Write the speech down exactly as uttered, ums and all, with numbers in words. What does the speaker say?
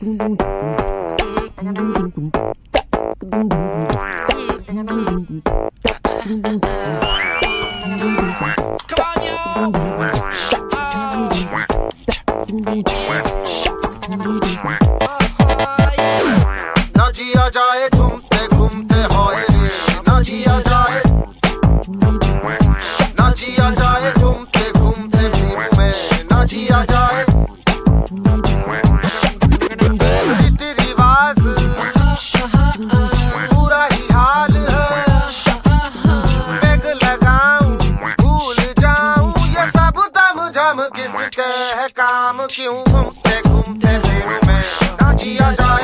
ना जिया जाए घूमते घूमते हाय रे, ना जिया जाए, ना जिया जाए घूमते घूमते भीड़ में, ना जिया जाए रीति रिवाज पूरा ही हाल है, पैग लगाऊं भूल जाऊं ये सब दम झम किसके है काम, क्यों घूमते घूमते भीड़ में ना जिया जाए।